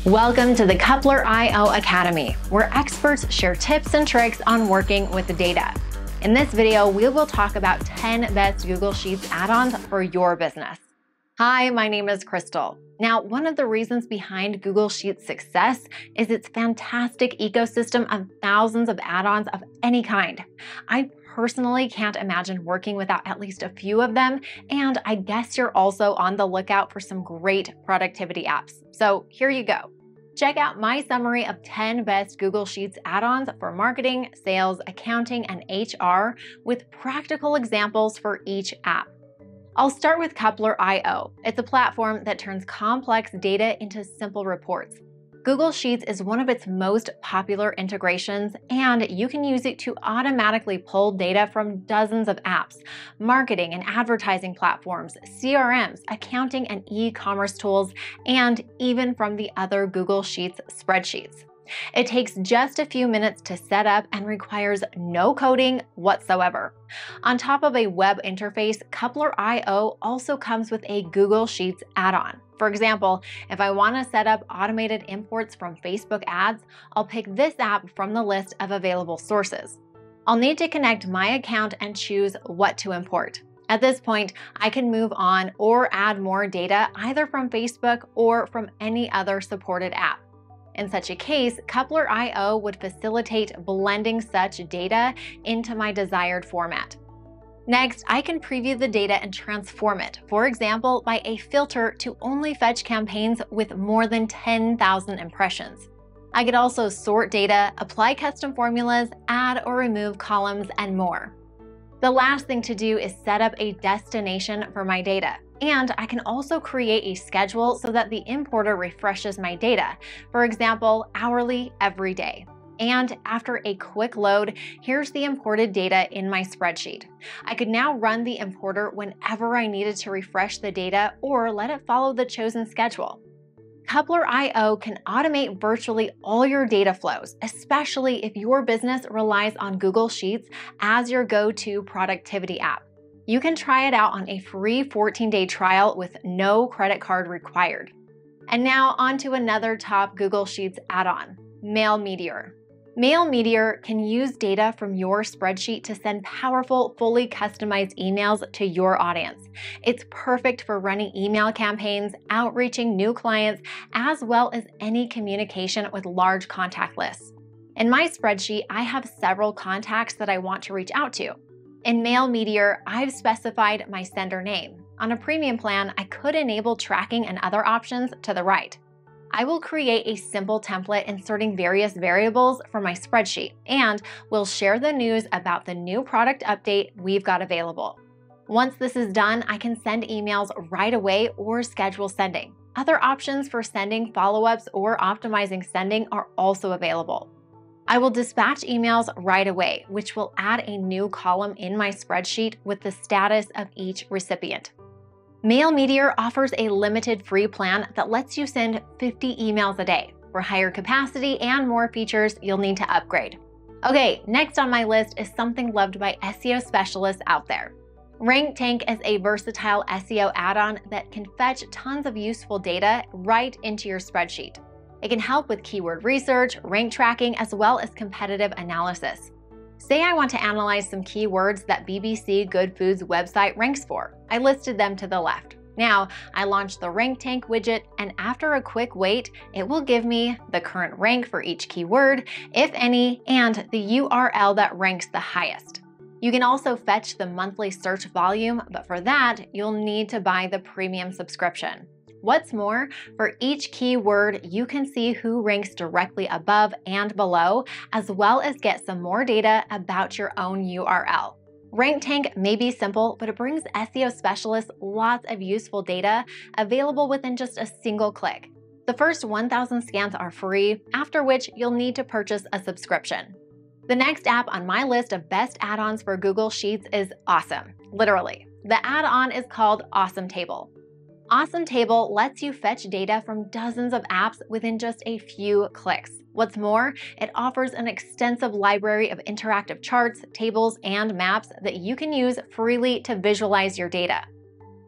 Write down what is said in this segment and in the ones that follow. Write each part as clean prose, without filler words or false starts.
Welcome to the Coupler.io Academy, where experts share tips and tricks on working with the data. In this video, we will talk about 10 best Google Sheets add-ons for your business. Hi, my name is Crystal. Now, one of the reasons behind Google Sheets' success is its fantastic ecosystem of thousands of add-ons of any kind. I personally can't imagine working without at least a few of them, and I guess you're also on the lookout for some great productivity apps. So here you go. Check out my summary of 10 best Google Sheets add-ons for marketing, sales, accounting, and HR with practical examples for each app. I'll start with Coupler.io. It's a platform that turns complex data into simple reports. Google Sheets is one of its most popular integrations, and you can use it to automatically pull data from dozens of apps, marketing and advertising platforms, CRMs, accounting and e-commerce tools, and even from the other Google Sheets spreadsheets. It takes just a few minutes to set up and requires no coding whatsoever. On top of a web interface, Coupler.io also comes with a Google Sheets add-on. For example, if I want to set up automated imports from Facebook ads, I'll pick this app from the list of available sources. I'll need to connect my account and choose what to import. At this point, I can move on or add more data either from Facebook or from any other supported app. In such a case, Coupler.io would facilitate blending such data into my desired format. Next, I can preview the data and transform it, for example, by a filter to only fetch campaigns with more than 10,000 impressions. I could also sort data, apply custom formulas, add or remove columns, and more. The last thing to do is set up a destination for my data. And I can also create a schedule so that the importer refreshes my data, for example, hourly every day. And after a quick load, here's the imported data in my spreadsheet. I could now run the importer whenever I needed to refresh the data or let it follow the chosen schedule. Coupler.io can automate virtually all your data flows, especially if your business relies on Google Sheets as your go-to productivity app. You can try it out on a free 14-day trial with no credit card required. And now on to another top Google Sheets add-on, Mail Meteor. Mail Meteor can use data from your spreadsheet to send powerful, fully customized emails to your audience. It's perfect for running email campaigns, outreaching new clients, as well as any communication with large contact lists. In my spreadsheet, I have several contacts that I want to reach out to. In Mail Meteor, I've specified my sender name. On a premium plan, I could enable tracking and other options to the right. I will create a simple template inserting various variables from my spreadsheet, and we'll share the news about the new product update we've got available. Once this is done, I can send emails right away or schedule sending. Other options for sending follow-ups or optimizing sending are also available. I will dispatch emails right away, which will add a new column in my spreadsheet with the status of each recipient. Mail Meteor offers a limited free plan that lets you send 50 emails a day. For higher capacity and more features, you'll need to upgrade. Okay, next on my list is something loved by SEO specialists out there. RankTank is a versatile SEO add-on that can fetch tons of useful data right into your spreadsheet. It can help with keyword research, rank tracking, as well as competitive analysis. Say I want to analyze some keywords that BBC Good Foods website ranks for. I listed them to the left. Now, I launch the RankTank widget, and after a quick wait, it will give me the current rank for each keyword, if any, and the URL that ranks the highest. You can also fetch the monthly search volume, but for that, you'll need to buy the premium subscription. What's more, for each keyword, you can see who ranks directly above and below, as well as get some more data about your own URL. RankTank may be simple, but it brings SEO specialists lots of useful data available within just a single click. The first 1,000 scans are free, after which you'll need to purchase a subscription. The next app on my list of best add-ons for Google Sheets is Awesome, literally. The add-on is called Awesome Table. Awesome Table lets you fetch data from dozens of apps within just a few clicks. What's more, it offers an extensive library of interactive charts, tables, and maps that you can use freely to visualize your data.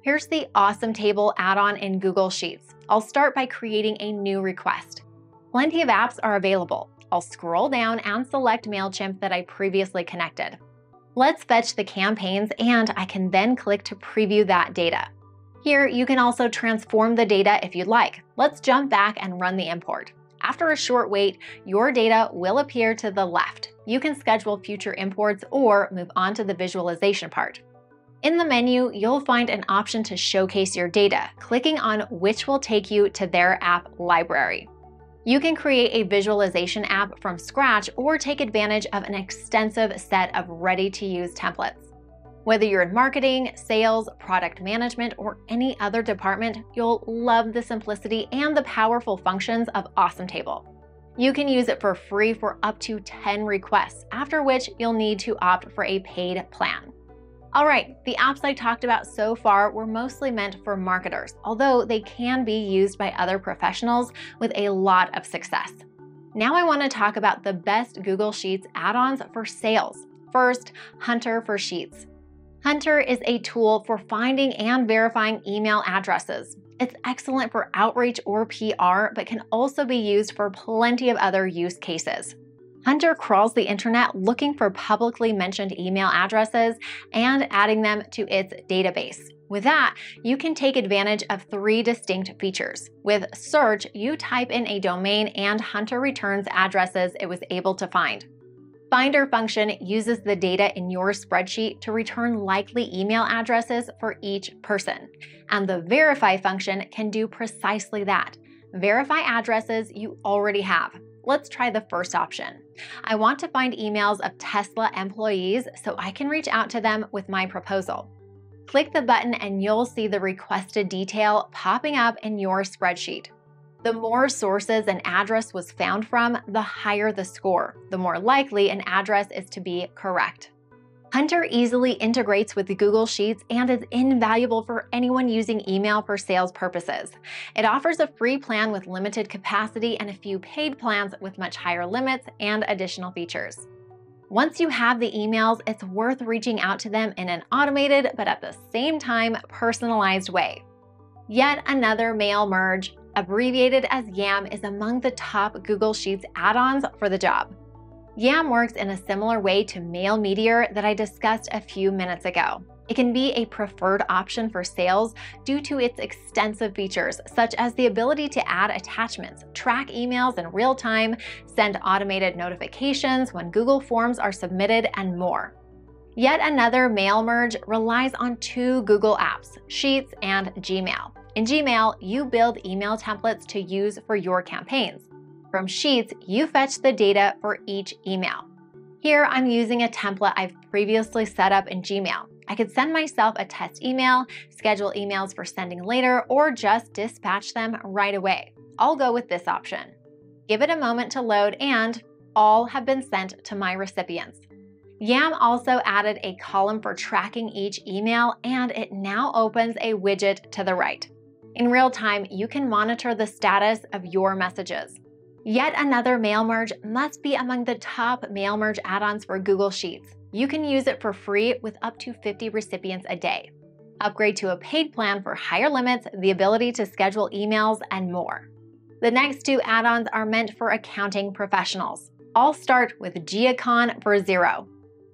Here's the Awesome Table add-on in Google Sheets. I'll start by creating a new request. Plenty of apps are available. I'll scroll down and select MailChimp that I previously connected. Let's fetch the campaigns, and I can then click to preview that data. Here, you can also transform the data if you'd like. Let's jump back and run the import. After a short wait, your data will appear to the left. You can schedule future imports or move on to the visualization part. In the menu, you'll find an option to showcase your data, clicking on which will take you to their app library. You can create a visualization app from scratch or take advantage of an extensive set of ready-to-use templates. Whether you're in marketing, sales, product management, or any other department, you'll love the simplicity and the powerful functions of Awesome Table. You can use it for free for up to 10 requests, after which you'll need to opt for a paid plan. All right, the apps I talked about so far were mostly meant for marketers, although they can be used by other professionals with a lot of success. Now I want to talk about the best Google Sheets add-ons for sales. First, Hunter for Sheets. Hunter is a tool for finding and verifying email addresses. It's excellent for outreach or PR, but can also be used for plenty of other use cases. Hunter crawls the internet looking for publicly mentioned email addresses and adding them to its database. With that, you can take advantage of 3 distinct features. With search, you type in a domain and Hunter returns addresses it was able to find. Finder function uses the data in your spreadsheet to return likely email addresses for each person. And the verify function can do precisely that. Verify addresses you already have. Let's try the first option. I want to find emails of Tesla employees so I can reach out to them with my proposal. Click the button and you'll see the requested detail popping up in your spreadsheet. The more sources an address was found from, the higher the score, the more likely an address is to be correct. Hunter easily integrates with Google Sheets and is invaluable for anyone using email for sales purposes. It offers a free plan with limited capacity and a few paid plans with much higher limits and additional features. Once you have the emails, it's worth reaching out to them in an automated but at the same time personalized way. Yet another mail merge, abbreviated as YAM, is among the top Google Sheets add-ons for the job. YAM works in a similar way to Mail Meteor that I discussed a few minutes ago. It can be a preferred option for sales due to its extensive features, such as the ability to add attachments, track emails in real time, send automated notifications when Google Forms are submitted, and more. Yet another mail merge relies on 2 Google apps, Sheets and Gmail. In Gmail, you build email templates to use for your campaigns. From Sheets, you fetch the data for each email. Here, I'm using a template I've previously set up in Gmail. I could send myself a test email, schedule emails for sending later, or just dispatch them right away. I'll go with this option. Give it a moment to load, and all have been sent to my recipients. YAM also added a column for tracking each email, and it now opens a widget to the right. In real time, you can monitor the status of your messages. Yet another mail merge must be among the top mail merge add-ons for Google Sheets. You can use it for free with up to 50 recipients a day. Upgrade to a paid plan for higher limits, the ability to schedule emails, and more. The next 2 add-ons are meant for accounting professionals. I'll start with Geocon for Xero.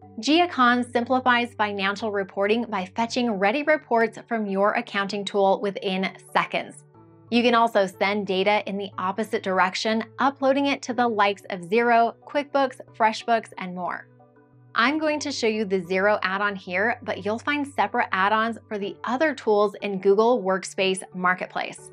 Geocon simplifies financial reporting by fetching ready reports from your accounting tool within seconds. You can also send data in the opposite direction, uploading it to the likes of Xero, QuickBooks, FreshBooks, and more. I'm going to show you the Xero add-on here, but you'll find separate add-ons for the other tools in Google Workspace Marketplace.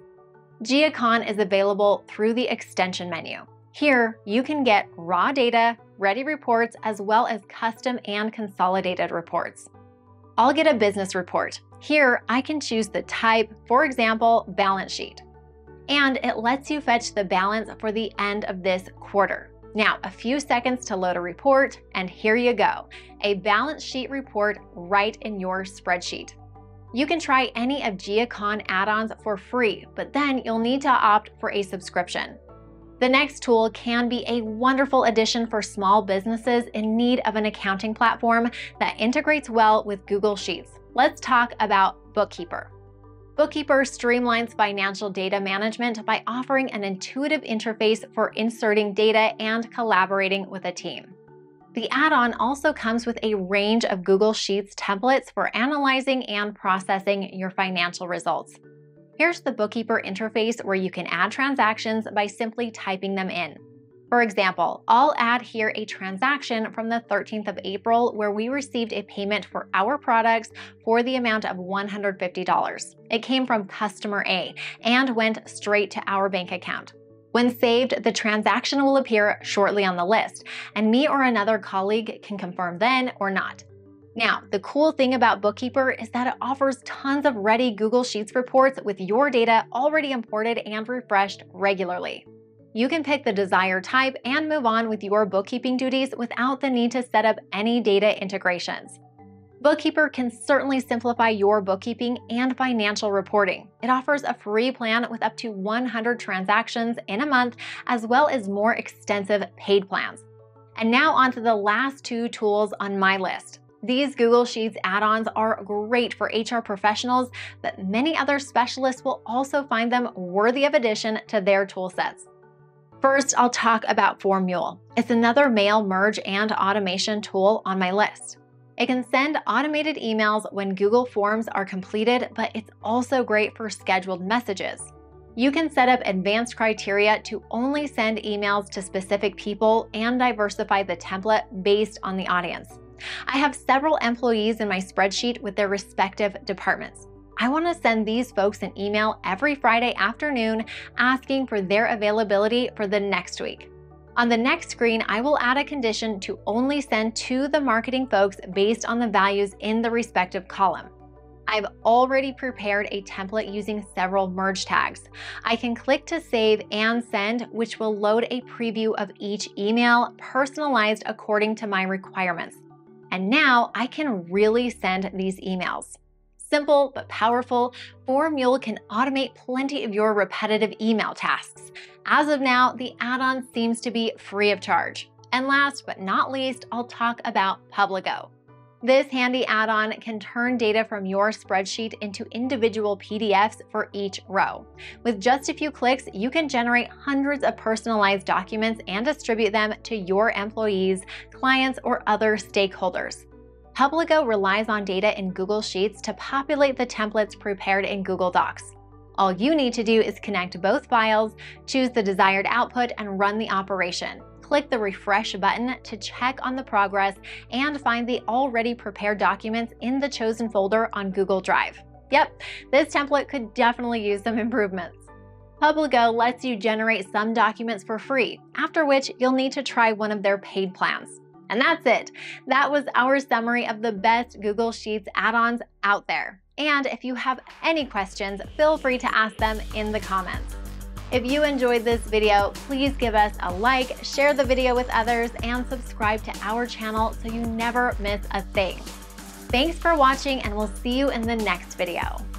Geocon is available through the extension menu. Here, you can get raw data, ready reports, as well as custom and consolidated reports. I'll get a business report. Here, I can choose the type, for example, balance sheet. And it lets you fetch the balance for the end of this quarter. Now, a few seconds to load a report, and here you go, a balance sheet report right in your spreadsheet. You can try any of Geocon add-ons for free, but then you'll need to opt for a subscription. The next tool can be a wonderful addition for small businesses in need of an accounting platform that integrates well with Google Sheets. Let's talk about Bookkeeper. Bookkeeper streamlines financial data management by offering an intuitive interface for inserting data and collaborating with a team. The add-on also comes with a range of Google Sheets templates for analyzing and processing your financial results. Here's the Bookkeeper interface where you can add transactions by simply typing them in. For example, I'll add here a transaction from the 13th of April where we received a payment for our products for the amount of $150. It came from customer A and went straight to our bank account. When saved, the transaction will appear shortly on the list, and me or another colleague can confirm then or not. Now, the cool thing about Bookkeeper is that it offers tons of ready Google Sheets reports with your data already imported and refreshed regularly. You can pick the desired type and move on with your bookkeeping duties without the need to set up any data integrations. Bookkeeper can certainly simplify your bookkeeping and financial reporting. It offers a free plan with up to 100 transactions in a month, as well as more extensive paid plans. And now on to the last two tools on my list. These Google Sheets add-ons are great for HR professionals, but many other specialists will also find them worthy of addition to their tool sets. First, I'll talk about Formule. It's another mail merge and automation tool on my list. It can send automated emails when Google Forms are completed, but it's also great for scheduled messages. You can set up advanced criteria to only send emails to specific people and diversify the template based on the audience. I have several employees in my spreadsheet with their respective departments. I want to send these folks an email every Friday afternoon asking for their availability for the next week. On the next screen, I will add a condition to only send to the marketing folks based on the values in the respective column. I've already prepared a template using several merge tags. I can click to save and send, which will load a preview of each email personalized according to my requirements. And now I can really send these emails. Simple but powerful, Formule can automate plenty of your repetitive email tasks. As of now, the add-on seems to be free of charge. And last but not least, I'll talk about Publigo. This handy add-on can turn data from your spreadsheet into individual PDFs for each row. With just a few clicks, you can generate hundreds of personalized documents and distribute them to your employees, clients, or other stakeholders. Publigo relies on data in Google Sheets to populate the templates prepared in Google Docs. All you need to do is connect both files, choose the desired output, and run the operation. Click the refresh button to check on the progress and find the already prepared documents in the chosen folder on Google Drive. Yep, this template could definitely use some improvements. Publigo lets you generate some documents for free, after which you'll need to try one of their paid plans. And that's it. That was our summary of the best Google Sheets add-ons out there. And if you have any questions, feel free to ask them in the comments. If you enjoyed this video, please give us a like, share the video with others, and subscribe to our channel so you never miss a thing. Thanks for watching, and we'll see you in the next video.